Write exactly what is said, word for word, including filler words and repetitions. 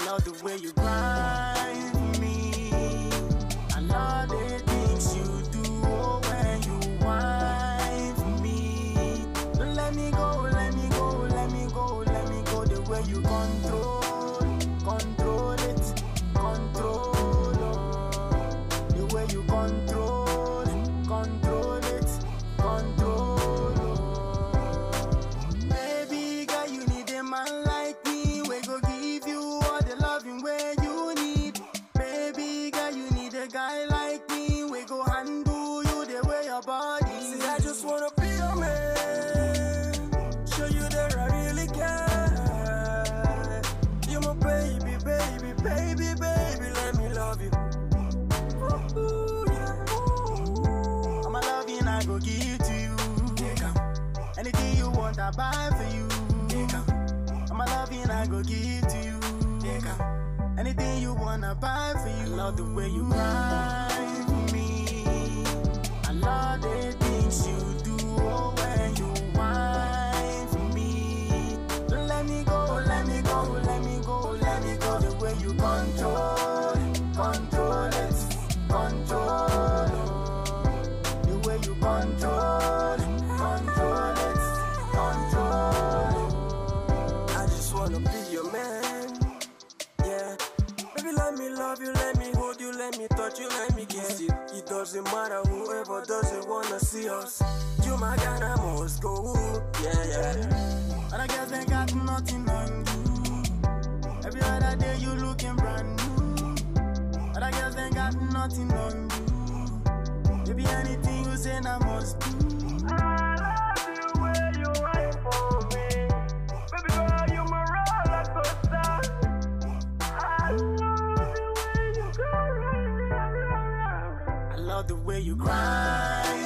love the way you grind for me. I love the things you do oh, when you whine for me. Don't let me go, let me go, let me go, let me go. The way you control, control it, control. Oh. The way you control, control it, control. Oh. Baby girl, you need a man like me. We go give you all the loving where you need. Baby girl, you need a guy like me. We go handle you the way your body. See, I just wanna be your man, show you that I really care. You're my baby, baby, baby, baby, let me love you. Ooh, yeah. Ooh. I'm a loving I go give to you. Anything you want I buy for you. I'm a loving I go give to you. Anything you wanna buy for you. I love the way you grind for me. I love the things you do oh, when you whine for me. Don't let me go, let me go, let me go, let me go. The way you control, control it, control. Oh. The way you control, control it, control. Oh. I just wanna be your man, yeah. Baby, let me love you, let me hold you, let me touch you, let me kiss you. It doesn't matter whoever doesn't wanna see us. You my guy, I must go, yeah, yeah. Other girls ain't got nothing on you. Every other day you looking brand new. Other girls ain't got nothing on you. Baby, anything you say I must do. I love you when you wait for me. Baby girl, you my roller coaster. I love you when you go round, round, round, round. I love the way you grind